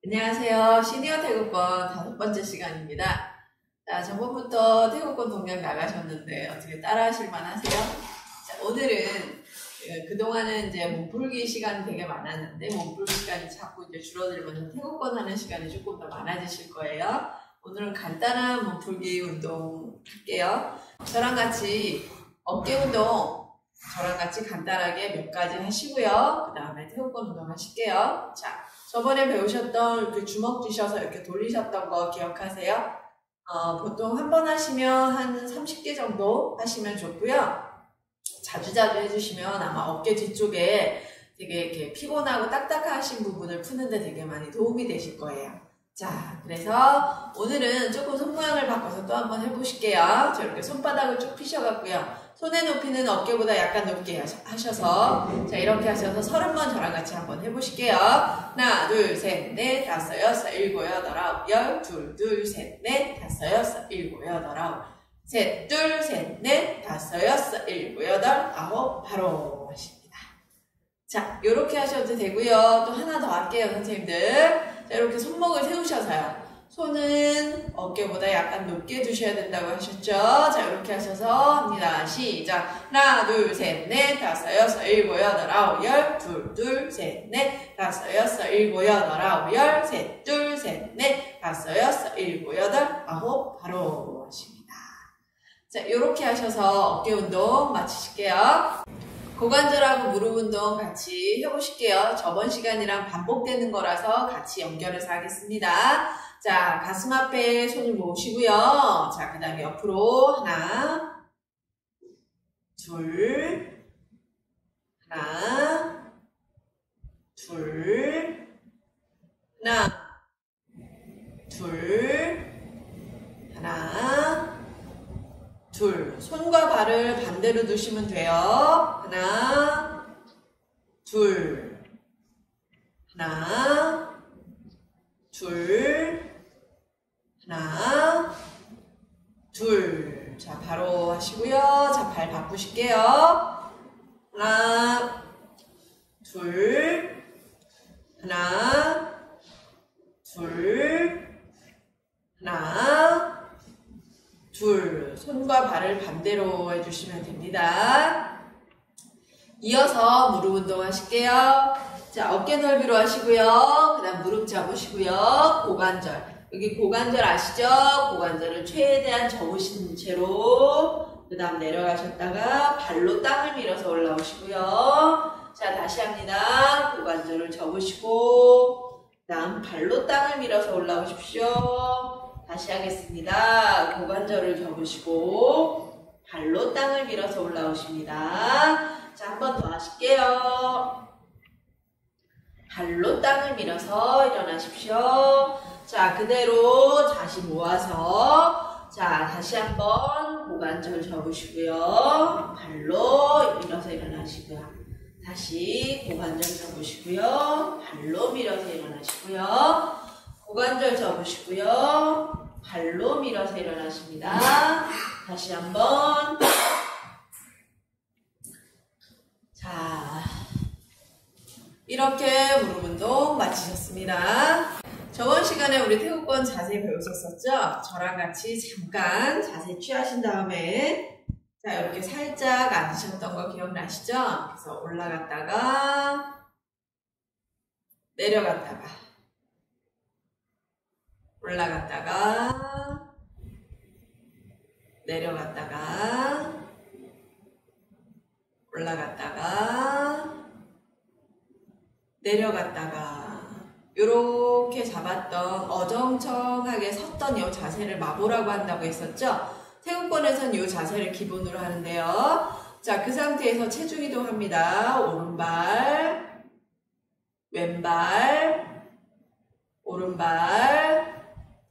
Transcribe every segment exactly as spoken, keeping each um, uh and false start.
안녕하세요. 시니어 태국권 다섯 번째 시간입니다. 자, 전번부터 태국권 동작 나가셨는데 어떻게 따라 하실 만하세요? 자, 오늘은 그동안은 이제 몸풀기 시간이 되게 많았는데 몸풀기 시간이 자꾸 이제 줄어들면서 태국권 하는 시간이 조금 더 많아지실 거예요. 오늘은 간단한 몸풀기 운동 할게요. 저랑 같이 어깨 운동 저랑 같이 간단하게 몇 가지 하시고요. 그 다음에 태국권 운동 하실게요. 자, 저번에 배우셨던 이렇게 주먹 쥐셔서 이렇게 돌리셨던 거 기억하세요? 어, 보통 한 번 하시면 한 삼십 개 정도 하시면 좋고요. 자주자주 해주시면 아마 어깨 뒤쪽에 되게 이렇게 피곤하고 딱딱하신 부분을 푸는데 되게 많이 도움이 되실 거예요. 자, 그래서 오늘은 조금 손 모양을 바꿔서 또 한번 해보실게요. 저 이렇게 손바닥을 쭉 펴셔갖고요. 손의 높이는 어깨보다 약간 높게 하셔서, 자, 이렇게 하셔서 서른 번 저랑 같이 한번 해보실게요. 하나, 둘, 셋, 넷, 다섯, 여섯, 일곱, 여덟, 아홉, 열, 둘, 둘, 셋, 넷, 다섯, 여섯, 일곱, 여덟, 아홉, 셋, 둘, 셋, 넷, 다섯, 여섯, 일곱, 여덟, 아홉, 바로 하십니다. 자, 요렇게 하셔도 되고요. 또 하나 더 할게요, 선생님들. 자, 이렇게 손목을 세우셔서요. 손은 어깨보다 약간 높게 두셔야 된다고 하셨죠? 자, 이렇게 하셔서 합니다. 시작. 하나, 둘, 셋, 넷, 다섯, 여섯, 일곱, 여덟, 아홉, 열, 둘, 둘, 셋, 넷, 다섯, 여섯, 일곱, 여덟, 아홉, 열, 셋, 둘, 셋, 넷, 다섯, 여섯, 일곱, 여덟, 아홉, 바로 하십니다. 자, 이렇게 하셔서 어깨 운동 마치실게요. 고관절하고 무릎 운동 같이 해보실게요. 저번 시간이랑 반복되는 거라서 같이 연결해서 하겠습니다. 자, 가슴 앞에 손을 모으시고요. 자, 그 다음에 옆으로 하나, 둘, 하나, 둘, 하나, 둘, 하나, 둘. 손과 발을 반대로 두시면 돼요. 하나, 둘, 하나, 둘, 하나, 둘. 자, 바로 하시고요. 자, 발 바꾸실게요. 하나, 둘, 하나, 둘, 하나, 둘. 손과 발을 반대로 해주시면 됩니다. 이어서 무릎 운동 하실게요. 자, 어깨 넓이로 하시고요. 그 다음 무릎 잡으시고요. 고관절. 여기 고관절 아시죠? 고관절을 최대한 접으신 채로 그 다음 내려가셨다가 발로 땅을 밀어서 올라오시고요. 자, 다시 합니다. 고관절을 접으시고 그 다음 발로 땅을 밀어서 올라오십시오. 다시 하겠습니다. 고관절을 접으시고 발로 땅을 밀어서 올라오십니다. 자, 한 번 더 하실게요. 발로 땅을 밀어서 일어나십시오. 자, 그대로 다시 모아서 자, 다시 한번 고관절 접으시고요. 발로 밀어서 일어나시고요. 다시 고관절 접으시고요. 발로 밀어서 일어나시고요. 고관절 접으시고요. 발로 밀어서 일어나십니다. 다시 한번. 자, 이렇게 무릎 운동 마치셨습니다. 저번 시간에 우리 태국권 자세 배웠었죠? 저랑 같이 잠깐 자세 취하신 다음에 자, 이렇게 살짝 앉으셨던 거 기억나시죠? 그래서 올라갔다가 내려갔다가 올라갔다가 내려갔다가 올라갔다가 내려갔다가 이렇게 잡았던 어정쩡하게 섰던 이 자세를 마보라고 한다고 했었죠? 태국권에서는 이 자세를 기본으로 하는데요. 자, 그 상태에서 체중 이동합니다. 오른발, 왼발, 오른발,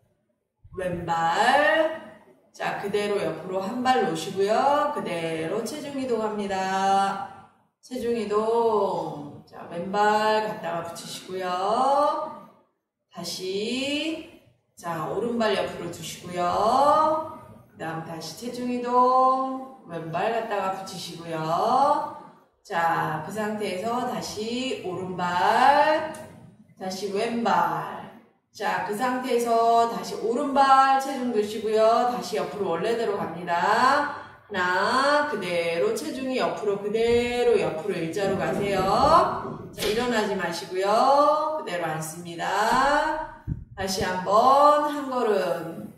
왼발. 자, 그대로 옆으로 한 발 놓으시고요. 그대로 체중 이동합니다. 체중 이동. 자, 왼발 갖다가 붙이시고요. 다시. 자, 오른발 옆으로 두시고요. 그 다음 다시 체중 이동. 왼발 갖다가 붙이시고요. 자, 그 상태에서 다시 오른발, 다시 왼발, 자, 그 상태에서 다시 오른발 체중 드시고요. 다시 옆으로 원래대로 갑니다. 하나, 그대로 체중이 옆으로 그대로 옆으로 일자로 가세요. 자, 일어나지 마시고요. 그대로 앉습니다. 다시 한번 한 걸음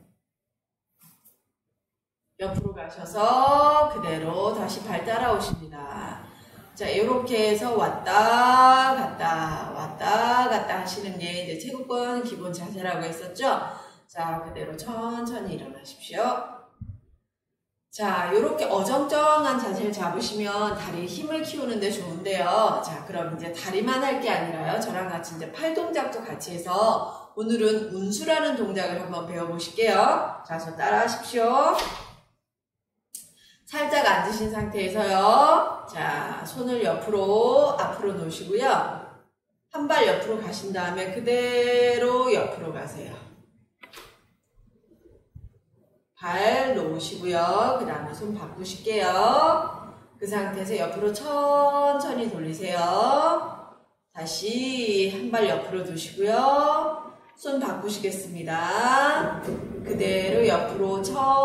옆으로 가셔서 그대로 다시 발 따라오십니다. 자, 이렇게 해서 왔다 갔다 왔다 갔다 하시는 게 이제 체구권 기본 자세라고 했었죠. 자, 그대로 천천히 일어나십시오. 자, 이렇게 어정쩡한 자세를 잡으시면 다리에 힘을 키우는데 좋은데요. 자, 그럼 이제 다리만 할 게 아니라요. 저랑 같이 이제 팔 동작도 같이 해서 오늘은 운수라는 동작을 한번 배워보실게요. 자, 저 따라 하십시오. 살짝 앉으신 상태에서요. 자, 손을 옆으로 앞으로 놓으시고요. 한 발 옆으로 가신 다음에 그대로 옆으로 가세요. 발 놓으시고요. 그 다음에 손 바꾸실게요. 그 상태에서 옆으로 천천히 돌리세요. 다시 한 발 옆으로 두시고요. 손 바꾸시겠습니다. 그대로 옆으로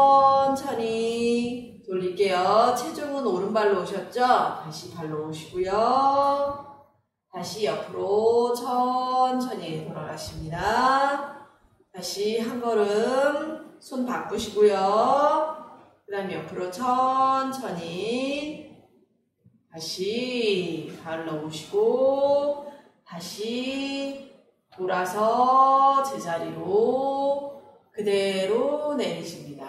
천천히 돌릴게요. 체중은 오른발로 오셨죠? 다시 발로 오시고요. 다시 옆으로 천천히 돌아가십니다. 다시 한 걸음 손 바꾸시고요. 그 다음에 옆으로 천천히 다시 발로 오시고 다시 돌아서 제자리로 그대로 내리십니다.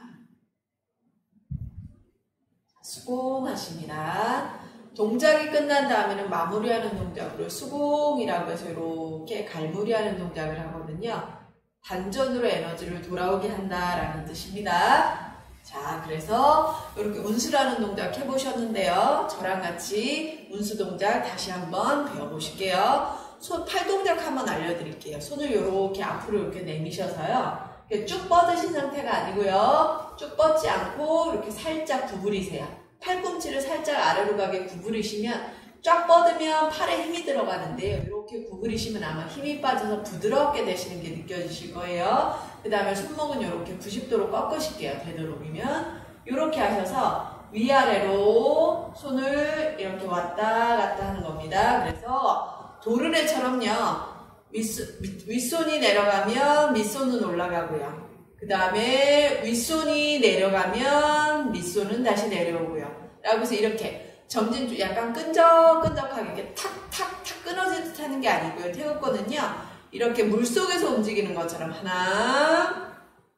수공하십니다. 동작이 끝난 다음에는 마무리하는 동작으로 수공이라고 해서 이렇게 갈무리하는 동작을 하거든요. 단전으로 에너지를 돌아오게 한다라는 뜻입니다. 자, 그래서 이렇게 운수라는 동작 해보셨는데요. 저랑 같이 운수 동작 다시 한번 배워보실게요. 손, 팔 동작 한번 알려드릴게요. 손을 이렇게 앞으로 이렇게 내미셔서요. 이렇게 쭉 뻗으신 상태가 아니고요. 쭉 뻗지 않고 이렇게 살짝 구부리세요. 팔꿈치를 살짝 아래로 가게 구부리시면 쫙 뻗으면 팔에 힘이 들어가는데요. 이렇게 구부리시면 아마 힘이 빠져서 부드럽게 되시는 게 느껴지실 거예요. 그 다음에 손목은 이렇게 구십 도로 꺾으실게요. 되도록이면. 이렇게 하셔서 위아래로 손을 이렇게 왔다 갔다 하는 겁니다. 그래서 도르래처럼요. 윗손, 윗손이 내려가면 밑손은 올라가고요. 그 다음에 윗손이 내려가면 밑손은 다시 내려오고요. 라고 해서 이렇게 점진 약간 끈적끈적하게 이렇게 탁탁탁 끊어진 듯 하는 게 아니고요. 태극권은요. 이렇게 물속에서 움직이는 것처럼 하나,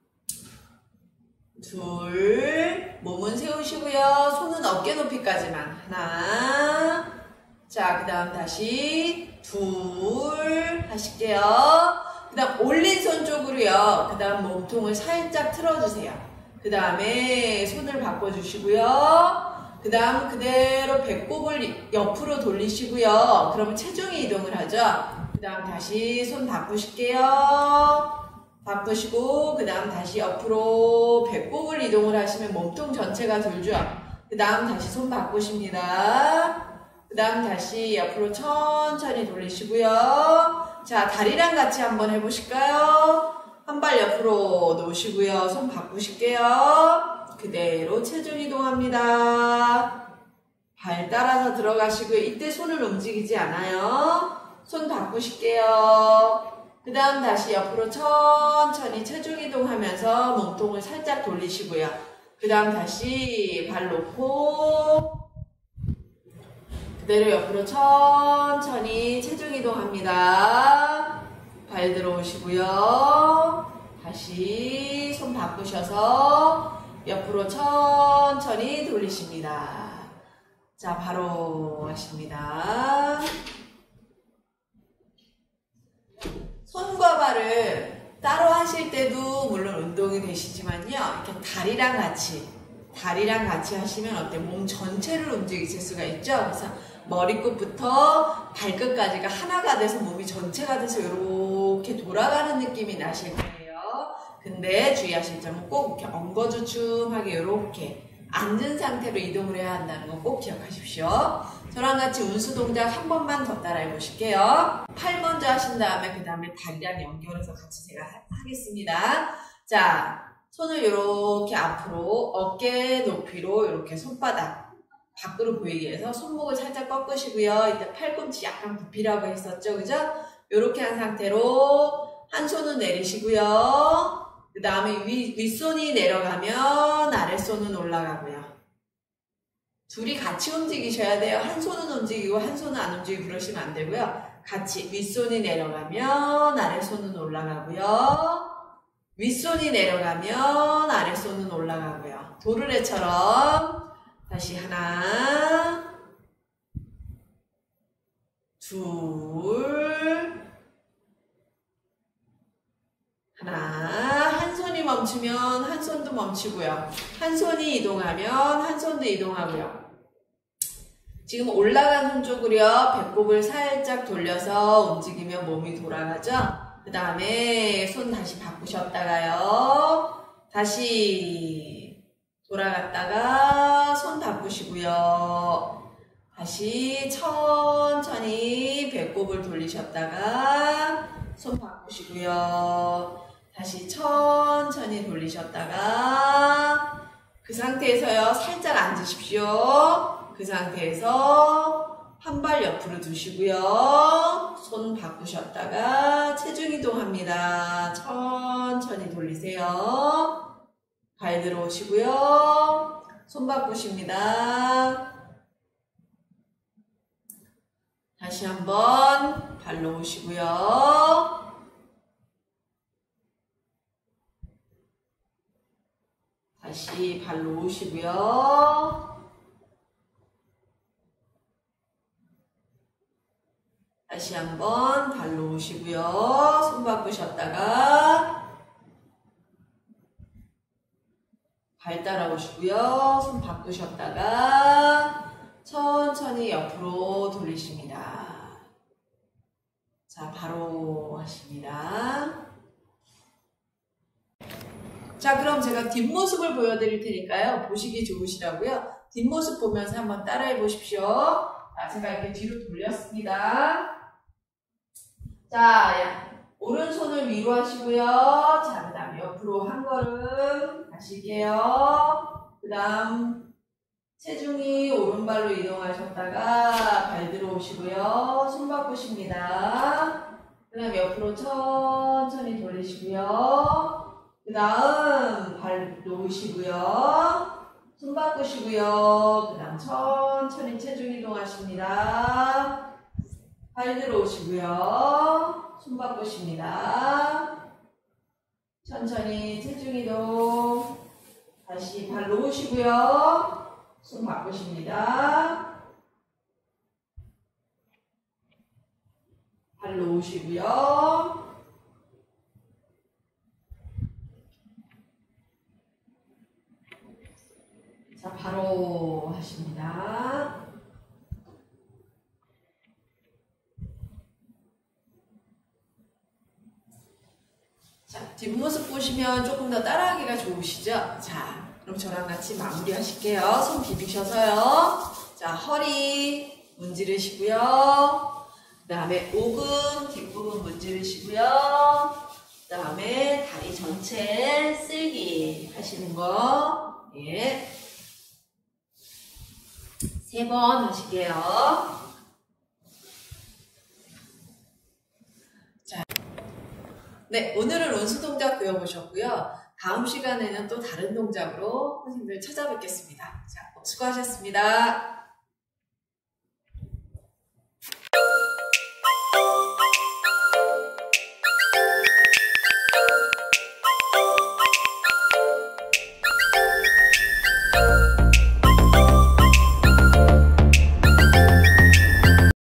둘, 몸은 세우시고요. 손은 어깨 높이까지만 하나, 자, 그 다음 다시 둘 하실게요. 그 다음 올린 손 쪽으로요. 그 다음 몸통을 살짝 틀어주세요. 그 다음에 손을 바꿔주시고요. 그 다음 그대로 배꼽을 옆으로 돌리시고요. 그러면 체중이 이동을 하죠. 그 다음 다시 손 바꾸실게요. 바꾸시고 그 다음 다시 옆으로 배꼽을 이동을 하시면 몸통 전체가 돌죠. 그 다음 다시 손 바꾸십니다. 그 다음 다시 옆으로 천천히 돌리시고요. 자, 다리랑 같이 한번 해보실까요? 한 발 옆으로 놓으시고요. 손 바꾸실게요. 그대로 체중 이동합니다. 발 따라서 들어가시고요. 이때 손을 움직이지 않아요. 손 바꾸실게요. 그 다음 다시 옆으로 천천히 체중 이동하면서 몸통을 살짝 돌리시고요. 그 다음 다시 발 놓고 그대로 옆으로 천천히 체중 이동합니다. 발 들어오시고요. 다시 손 바꾸셔서 옆으로 천천히 돌리십니다. 자, 바로 하십니다. 손과 발을 따로 하실 때도 물론 운동이 되시지만요. 이렇게 다리랑 같이 다리랑 같이 하시면 어때요? 몸 전체를 움직이실 수가 있죠. 그래서 머리끝부터 발끝까지가 하나가 돼서 몸이 전체가 돼서 이렇게 돌아가는 느낌이 나실 거예요. 근데 주의하실 점은 꼭 이렇게 엉거주춤하게 이렇게 앉은 상태로 이동을 해야 한다는 거 꼭 기억하십시오. 저랑 같이 운수 동작 한 번만 더 따라해 보실게요. 팔 먼저 하신 다음에 그 다음에 다리랑 연결해서 같이 제가 하겠습니다. 자, 손을 이렇게 앞으로 어깨 높이로 이렇게 손바닥 밖으로 보이게 해서 손목을 살짝 꺾으시고요. 이때 팔꿈치 약간 굽히라고 했었죠, 그죠? 이렇게 한 상태로 한 손은 내리시고요. 그 다음에 윗손이 내려가면 아랫손은 올라가고요. 둘이 같이 움직이셔야 돼요. 한 손은 움직이고 한 손은 안 움직이고 그러시면 안 되고요. 같이 윗손이 내려가면 아랫손은 올라가고요. 윗손이 내려가면 아랫손은 올라가고요. 도르래처럼 다시 하나, 둘, 하나, 한 손이 멈추면 한 손도 멈추고요. 한 손이 이동하면 한 손도 이동하고요. 지금 올라간 손 쪽으로요. 배꼽을 살짝 돌려서 움직이면 몸이 돌아가죠. 그 다음에 손 다시 바꾸셨다가요. 다시 돌아갔다가 손 바꾸시고요. 다시 천천히 배꼽을 돌리셨다가 손 바꾸시고요. 다시 천천히 돌리셨다가 그 상태에서요. 살짝 앉으십시오. 그 상태에서 한 발 옆으로 두시고요. 손 바꾸셨다가 체중 이동합니다. 천천히 돌리세요. 발 들어오시고요. 손 바꾸십니다. 다시 한번 발로 오시고요. 다시 발로 오시고요. 다시 한번 발로 오시고요. 손 바꾸셨다가 발 따라오시고요. 손 바꾸셨다가 천천히 옆으로 돌리십니다. 자, 바로 하십니다. 자, 그럼 제가 뒷모습을 보여드릴 테니까요. 보시기 좋으시라고요. 뒷모습 보면서 한번 따라해 보십시오. 자, 제가 이렇게 뒤로 돌렸습니다. 자, 오른손을 위로 하시고요. 자, 그 다음 옆으로 한 걸음 가실게요. 그 다음 체중이 오른발로 이동하셨다가 발 들어오시고요. 손 바꾸십니다. 그 다음 옆으로 천천히 돌리시고요. 그 다음 발 놓으시고요. 손 바꾸시고요. 그 다음 천천히 체중 이동하십니다. 발 들어오시고요. 손 바꾸십니다. 천천히 체중 이동. 다시 발 놓으시고요. 손 바꾸십니다. 발 놓으시고요. 자, 바로 하십니다. 자, 뒷모습 보시면 조금 더 따라하기가 좋으시죠? 자, 그럼 저랑 같이 마무리 하실게요. 손 비비셔서요. 자, 허리 문지르시고요. 그 다음에 오금 뒷부분 문지르시고요. 그 다음에 다리 전체 쓸기 하시는 거. 예. 세 번 하실게요. 자, 네, 오늘은 운수 동작 배워보셨고요. 다음 시간에는 또 다른 동작으로 선생님들 찾아뵙겠습니다. 자, 수고하셨습니다.